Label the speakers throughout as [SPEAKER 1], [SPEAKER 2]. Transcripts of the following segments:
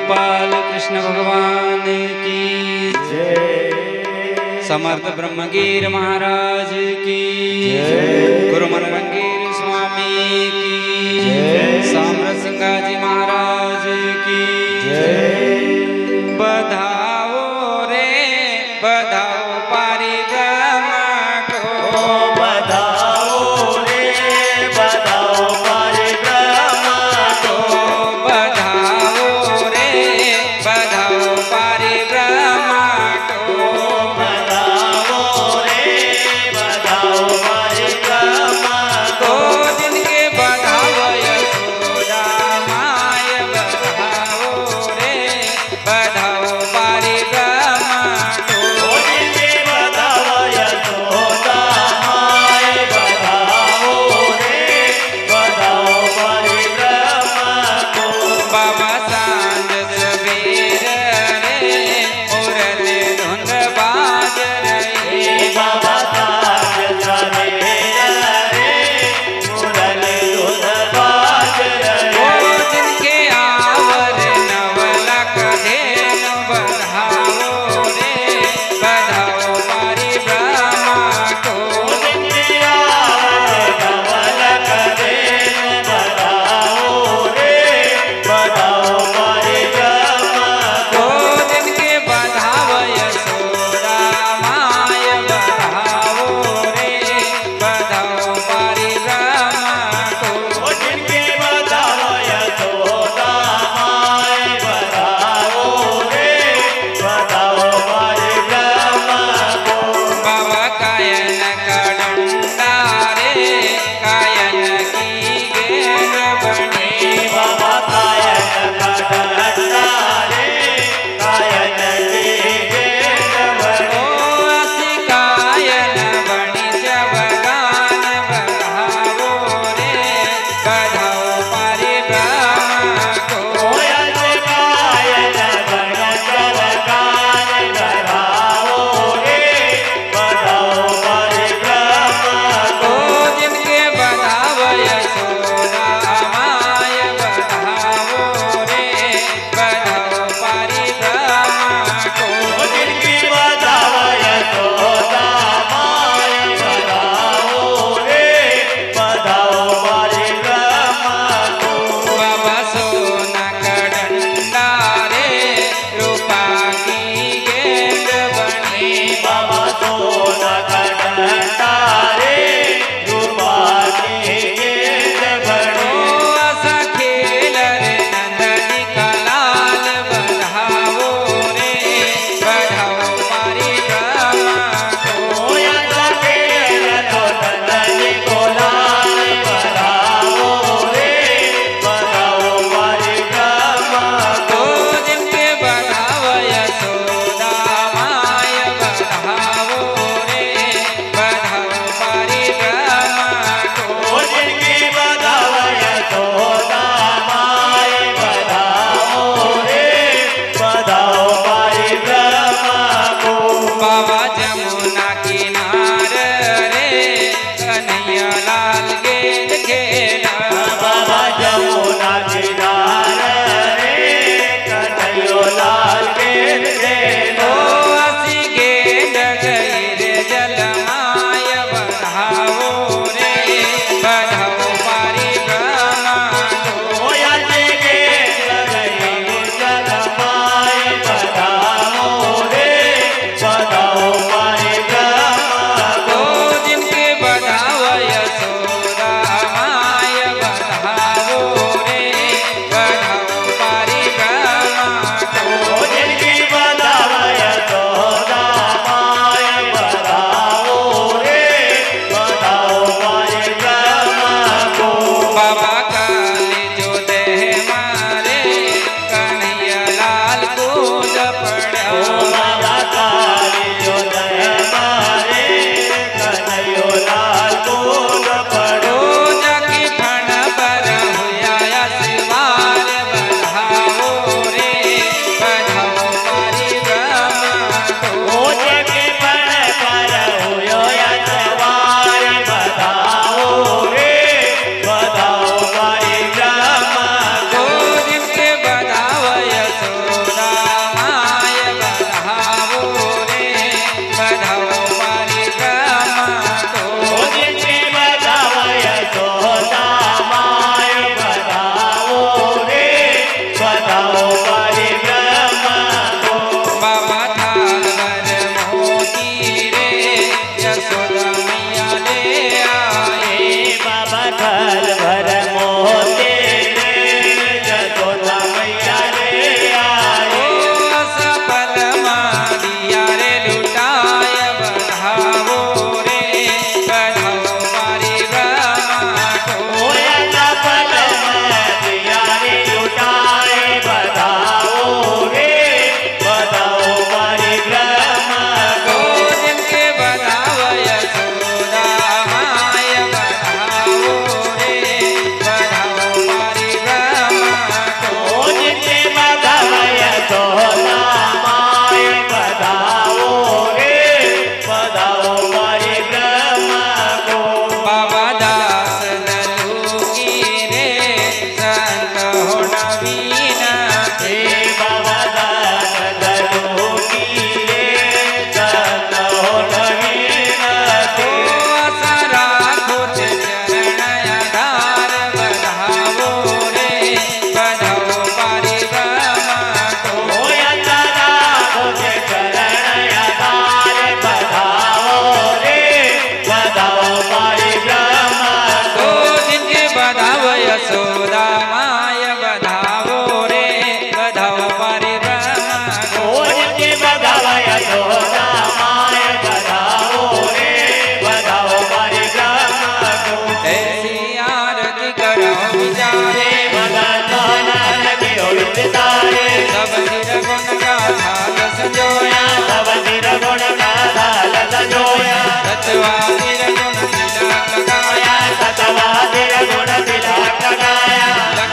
[SPEAKER 1] गोपाल कृष्ण भगवान की जय। समर्थ ब्रह्मगीर महाराज की जय। गुरु मनरंगीर स्वामी की जय। साम्राट सिंगाजी महाराज की जय। बधाओ रे बधाओ पारी ब्रह्मा को,
[SPEAKER 2] बधाओ रे बधाओ पारी ब्रह्मा को,
[SPEAKER 1] बधाओ रे बधाओ पारी ब्रह्मा को,
[SPEAKER 2] बधाओ रे बधाओ पारी ब्रह्मा खल भर मोती यशोदा मैया रे आई।
[SPEAKER 1] सफल मारिया रे लुटाय बधावो रे बधाओ पारी ब्रह्मा को।
[SPEAKER 2] सफल मारिया रे लुटाए बधाओ रे बधाओ पारी ब्रह्मा को।
[SPEAKER 1] जिनके बधाव यशोदा माय बधावो रे बधाओ पारी ब्रह्मा को।
[SPEAKER 2] जिनके बधाव यशोदा माय बधाओ रे बधाओ पारी ब्रह्मा को।
[SPEAKER 1] बाबा दास नलूकी रे संत हो नवीन
[SPEAKER 2] हे बाबा दास दलूकी रे संत हो नवीन
[SPEAKER 1] तो असरा खुद चरण आधार बधावो रे बधाओ पारी ब्रह्मा को। तो जिनके बधाव यशोदा माय बधावो रे बधाओ पारी ब्रह्मा को। ऐसी आरती करो विचारे सब सिर गुण गाथा संजोया सचवा सिर गुण तिलक लगाया लख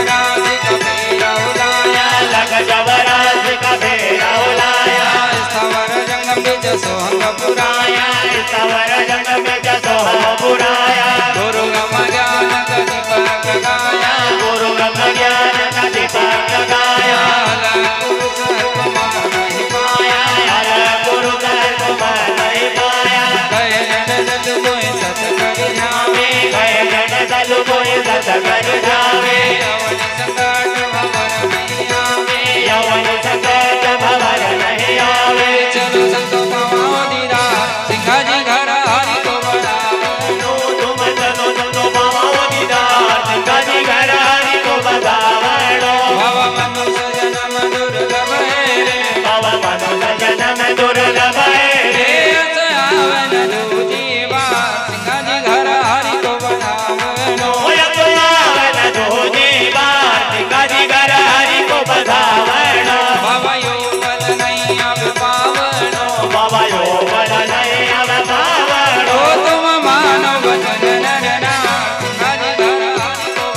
[SPEAKER 1] जवराज कबीरा उलाया स्थावर जंगम बीज सोहंग पुराया गुरु गम ज्ञान का दीपक लगाया अलग गुरु सर्व मान ही पाया गए जन दल कोई सत कर जावे अवनि संकट भवर नहीं आवे चलो संत पाओ दीदा सिंहाजी घर हरि को बधावो भव मनुष्य जन्म दुर्लभ है रे आवन दूजीवा सिंहाजी घर हरि को बधावो भव योगल नहीं अब पावनो ओ तुम मानो वचन नरना सिंहाजी घर हरि को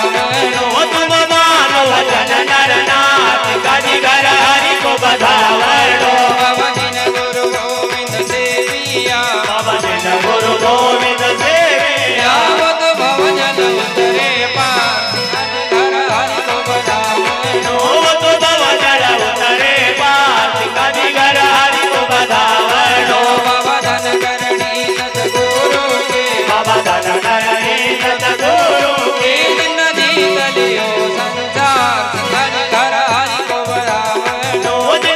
[SPEAKER 1] बधावो भव दिन गुरु गोविंद सेविया यावत भव जन उतरे पार सिंहाजी घर हरि को बधावो बाबा धन करणी सतगुरु के एक नदी तलियो संसार सिंहाजी घर हरि को बधावो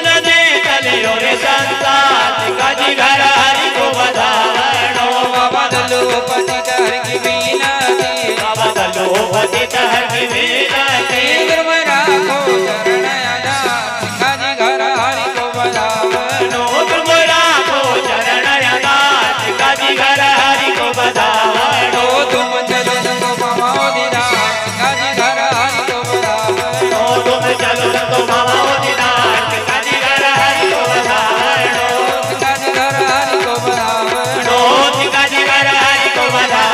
[SPEAKER 1] बाबा दलोपति दहर की बीनती गुरु राखो चरण आधार सिंहाजी घर हरि को बधावो तुम चलो संतो पाओ दीदा सिंहाजी घर हरि को बधावो सिंहाजी घर हरि को बधावो सिंहाजी घर हरि को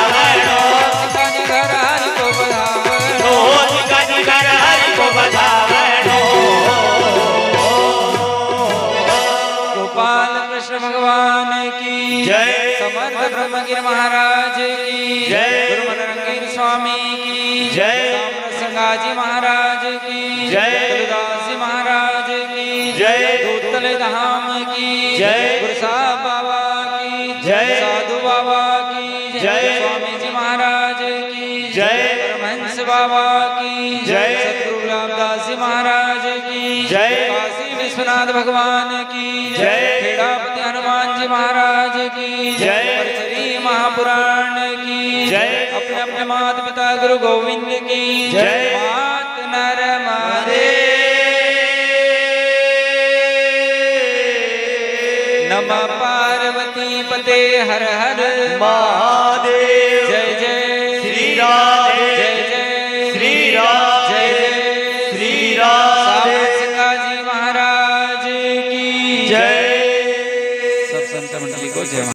[SPEAKER 1] बधावो गोपाल कृष्ण भगवान की
[SPEAKER 2] जय।
[SPEAKER 1] समर्थ ब्रह्मगिर महाराज की
[SPEAKER 2] जय।
[SPEAKER 1] गुरु मनरंगीर स्वामी की
[SPEAKER 2] जय।
[SPEAKER 1] संगाजी महाराज की
[SPEAKER 2] जय।
[SPEAKER 1] तुलदास महाराज की
[SPEAKER 2] जय।
[SPEAKER 1] दूतल धाम की
[SPEAKER 2] जय।
[SPEAKER 1] गुरु साहब बाबा की
[SPEAKER 2] जय।
[SPEAKER 1] साधु बाबा की
[SPEAKER 2] जय।
[SPEAKER 1] स्वामी जी महाराज की
[SPEAKER 2] जय।
[SPEAKER 1] परमहंस बाबा की
[SPEAKER 2] जय।
[SPEAKER 1] सतगुरु गुलाबदास जी महाराज की
[SPEAKER 2] जय।
[SPEAKER 1] काशी विश्वनाथ भगवान की
[SPEAKER 2] जय।
[SPEAKER 1] खेड़ापति हनुमान जी महाराज की
[SPEAKER 2] जय।
[SPEAKER 1] परचरी महापुराण की
[SPEAKER 2] जय।
[SPEAKER 1] अपने अपने माता पिता गुरु गोविंद की
[SPEAKER 2] जय।
[SPEAKER 1] मात नर मारे नमः पार्वती पते हर हर
[SPEAKER 2] महादेव।
[SPEAKER 1] जय जय
[SPEAKER 2] श्री राधे।
[SPEAKER 1] जय जय
[SPEAKER 2] श्री राधे।
[SPEAKER 1] जय जय
[SPEAKER 2] श्री राधे।
[SPEAKER 1] जी महाराज की
[SPEAKER 2] जय।
[SPEAKER 1] सब संत मंडली को जय।